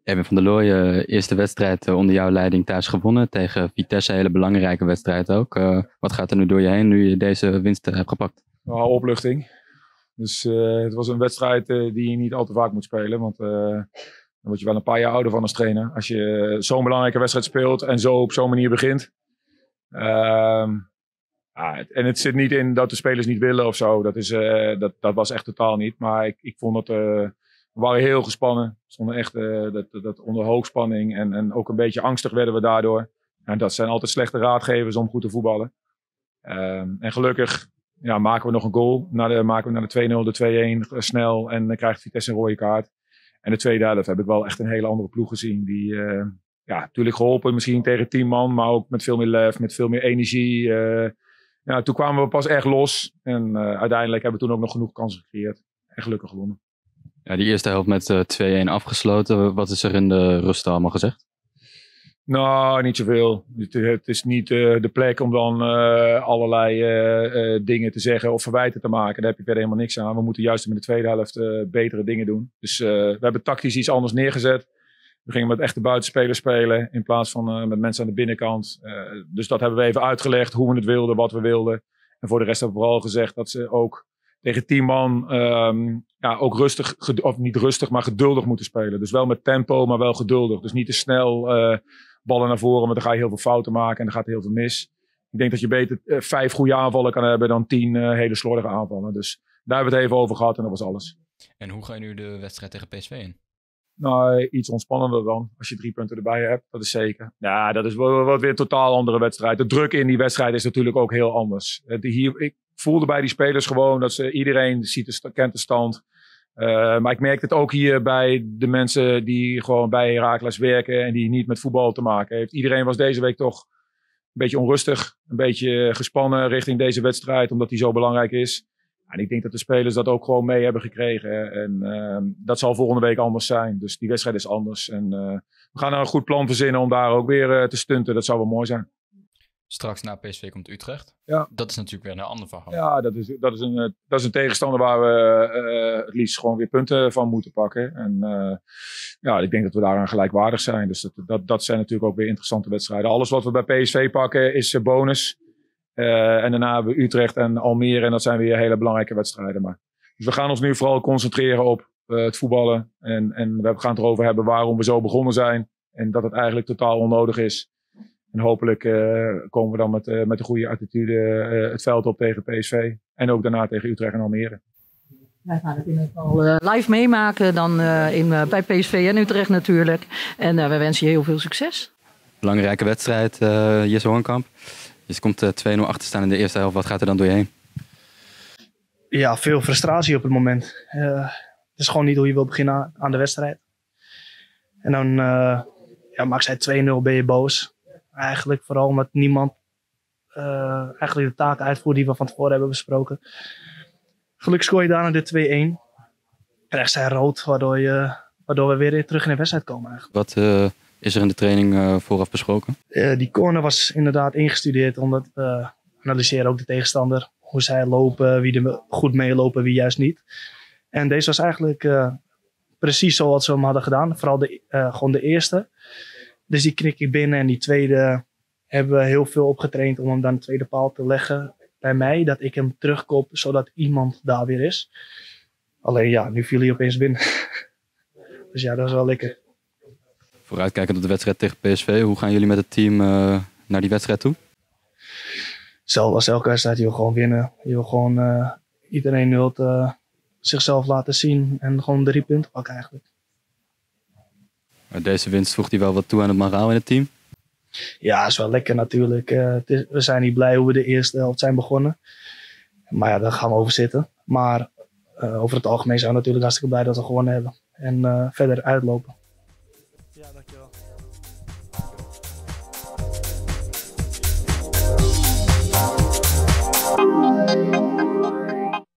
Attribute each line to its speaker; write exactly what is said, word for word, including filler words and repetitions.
Speaker 1: Erwin van der Looijen, eerste wedstrijd uh, onder jouw leiding thuis gewonnen. Tegen Vitesse, een hele belangrijke wedstrijd ook. Uh, wat gaat er nu door je heen nu je deze winst uh, hebt gepakt?
Speaker 2: Nou, opluchting. Dus uh, het was een wedstrijd uh, die je niet al te vaak moet spelen. Want uh, dan word je wel een paar jaar ouder van als trainer. Als je zo'n belangrijke wedstrijd speelt en zo op zo'n manier begint. Uh, ja, en het zit niet in dat de spelers niet willen of zo. Dat, is, uh, dat, dat was echt totaal niet. Maar ik, ik vond dat... Uh, We waren heel gespannen. We stonden echt uh, dat, dat onder hoogspanning. En, en ook een beetje angstig werden we daardoor. En dat zijn altijd slechte raadgevers om goed te voetballen. Um, en gelukkig ja, maken we nog een goal. Na de, maken we naar de twee nul, de twee-een snel. En dan krijgt Vitesse een rode kaart. En de tweede helft heb ik wel echt een hele andere ploeg gezien. Die, uh, ja, natuurlijk geholpen misschien tegen tien man. Maar ook met veel meer lef, met veel meer energie. Uh, ja, toen kwamen we pas echt los. En uh, uiteindelijk hebben we toen ook nog genoeg kansen gecreëerd. En gelukkig gewonnen.
Speaker 1: Ja, die eerste helft met uh, twee-een afgesloten. Wat is er in de rust allemaal gezegd?
Speaker 2: Nou, niet zoveel. Het, het is niet uh, de plek om dan uh, allerlei uh, uh, dingen te zeggen of verwijten te maken. Daar heb je verder helemaal niks aan. We moeten juist met de tweede helft uh, betere dingen doen. Dus uh, we hebben tactisch iets anders neergezet. We gingen met echte buitenspelers spelen in plaats van uh, met mensen aan de binnenkant. Uh, dus dat hebben we even uitgelegd hoe we het wilden, wat we wilden. En voor de rest hebben we vooral gezegd dat ze ook... tegen tien man um, ja, ook rustig, of niet rustig, maar geduldig moeten spelen. Dus wel met tempo, maar wel geduldig. Dus niet te snel uh, ballen naar voren, want dan ga je heel veel fouten maken en dan gaat er heel veel mis. Ik denk dat je beter uh, vijf goede aanvallen kan hebben dan tien uh, hele slordige aanvallen. Dus daar hebben we het even over gehad en dat was alles.
Speaker 3: En hoe ga je nu de wedstrijd tegen P S V in?
Speaker 2: Nou, iets ontspannender dan. Als je drie punten erbij hebt, dat is zeker. Ja, dat is wel, wel weer een totaal andere wedstrijd. De druk in die wedstrijd is natuurlijk ook heel anders. Die hier, ik voelde bij die spelers gewoon dat ze iedereen ziet de, kent de stand. Uh, maar ik merk het ook hier bij de mensen die gewoon bij Heracles werken en die niet met voetbal te maken heeft. Iedereen was deze week toch een beetje onrustig, een beetje gespannen richting deze wedstrijd, omdat die zo belangrijk is. En ik denk dat de spelers dat ook gewoon mee hebben gekregen. En uh, dat zal volgende week anders zijn. Dus die wedstrijd is anders. En uh, we gaan er een goed plan verzinnen om daar ook weer uh, te stunten. Dat zou wel mooi zijn.
Speaker 3: Straks na P S V komt Utrecht.
Speaker 2: Ja.
Speaker 3: Dat is natuurlijk weer een ander verhaal.
Speaker 2: Ja, dat is, dat is, een, dat is een tegenstander waar we uh, het liefst gewoon weer punten van moeten pakken. En uh, ja, ik denk dat we daaraan gelijkwaardig zijn. Dus dat, dat, dat zijn natuurlijk ook weer interessante wedstrijden. Alles wat we bij P S V pakken is uh, bonus. Uh, en daarna hebben we Utrecht en Almere. En dat zijn weer hele belangrijke wedstrijden. Maar. Dus we gaan ons nu vooral concentreren op uh, het voetballen. En, en we gaan het erover hebben waarom we zo begonnen zijn. En dat het eigenlijk totaal onnodig is. En hopelijk uh, komen we dan met, uh, met een goede attitude uh, het veld op tegen P S V. En ook daarna tegen Utrecht en Almere.
Speaker 4: Wij gaan het in ieder geval uh, live meemaken dan uh, in, uh, bij P S V en Utrecht natuurlijk. En uh, we wensen je heel veel succes.
Speaker 1: Belangrijke wedstrijd, uh, Jesse Hoornkamp. Je komt uh, twee nul achter staan in de eerste helft. Wat gaat er dan door je heen?
Speaker 5: Ja, veel frustratie op het moment. Uh, het is gewoon niet hoe je wil beginnen aan, aan de wedstrijd. En dan uh, ja, maak zij twee nul, ben je boos. Eigenlijk vooral omdat niemand uh, eigenlijk de taken uitvoert die we van tevoren hebben besproken. Gelukkig scoor je daarna de twee-een. Krijgt zij rood, waardoor, je, waardoor we weer terug in de wedstrijd komen eigenlijk.
Speaker 1: Wat uh, is er in de training uh, vooraf besproken?
Speaker 5: Uh, die corner was inderdaad ingestudeerd, omdat we analyseren ook de tegenstander. Hoe zij lopen, wie er goed meelopen, wie juist niet. En deze was eigenlijk uh, precies zoals we hem hadden gedaan. Vooral de, uh, gewoon de eerste. Dus die knik ik binnen en die tweede hebben we heel veel opgetraind om hem dan de tweede paal te leggen bij mij. Dat ik hem terugkop, zodat iemand daar weer is. Alleen ja, nu viel hij opeens binnen. Dus ja, dat is wel lekker.
Speaker 1: Vooruitkijkend op de wedstrijd tegen P S V. Hoe gaan jullie met het team uh, naar die wedstrijd toe?
Speaker 5: Zelf als elke wedstrijd, je wil gewoon winnen. Je wil gewoon, uh, iedereen wil uh, zichzelf laten zien en gewoon drie punten pakken eigenlijk.
Speaker 1: Maar deze winst voegt hij wel wat toe aan het moraal in het team?
Speaker 5: Ja, is wel lekker natuurlijk. Uh, het is, we zijn niet blij hoe we de eerste helft zijn begonnen. Maar ja, daar gaan we over zitten. Maar uh, over het algemeen zijn we natuurlijk hartstikke blij dat we gewonnen hebben. En uh, verder uitlopen.